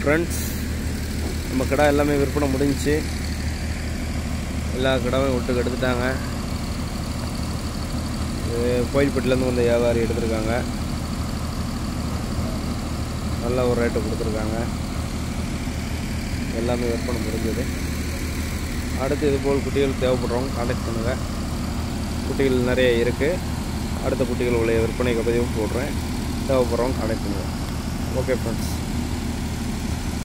Friends, நம்ம கடை எல்லாமே விற்பனை முடிஞ்சிச்சு. எல்லா கடையும் விட்டு எடுத்துட்டாங்க. கோயில்பட்டிலேருந்து வந்த வியாபாரி எடுத்துருக்காங்க. நல்ல ஒரு ரேட்டு கொடுத்துருக்காங்க. எல்லாமே விற்பனை முடிஞ்சது. அடுத்து இதுபோல் குட்டிகள் தேவைப்படுறவங்க கான்டாக்ட் பண்ணுங்கள். குட்டிகள் நிறைய இருக்குது. அடுத்த குட்டிகள் உடைய விற்பனைக்கு பதிவும் போடுறேன். தேவைப்படுறவங்க கான்டாக்ட் பண்ணுங்கள். Okay friends.